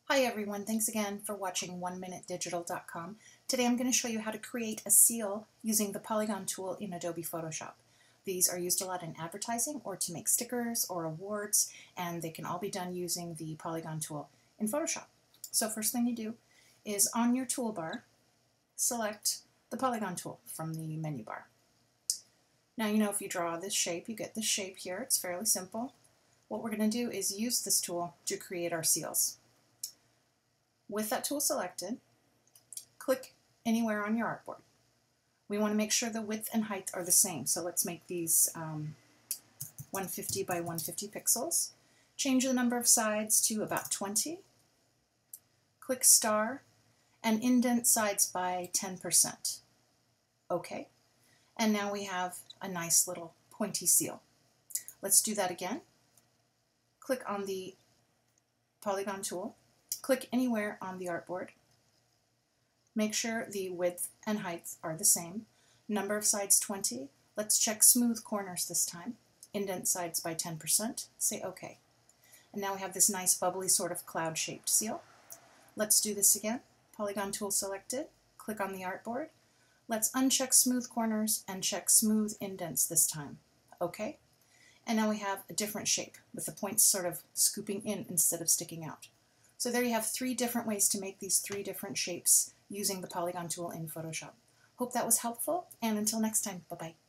Hi everyone, thanks again for watching 1minutedigital.com. Today I'm going to show you how to create a seal using the Polygon tool in Adobe Photoshop. These are used a lot in advertising or to make stickers or awards, and they can all be done using the Polygon tool in Photoshop. So first thing you do is on your toolbar, select the Polygon tool from the menu bar. Now you know if you draw this shape, you get this shape here. It's fairly simple. What we're going to do is use this tool to create our seals. With that tool selected, click anywhere on your artboard. We want to make sure the width and height are the same, so let's make these 150 by 150 pixels. Change the number of sides to about 20. Click star and indent sides by 10%. OK. And now we have a nice little pointy seal. Let's do that again. Click on the Polygon tool. Click anywhere on the artboard. Make sure the width and height are the same. Number of sides 20. Let's check smooth corners this time. Indent sides by 10%. Say OK. And now we have this nice bubbly sort of cloud-shaped seal. Let's do this again. Polygon tool selected. Click on the artboard. Let's uncheck smooth corners and check smooth indents this time. OK. And now we have a different shape with the points sort of scooping in instead of sticking out. So there you have 3 different ways to make these 3 different shapes using the Polygon tool in Photoshop. Hope that was helpful, and until next time, bye-bye.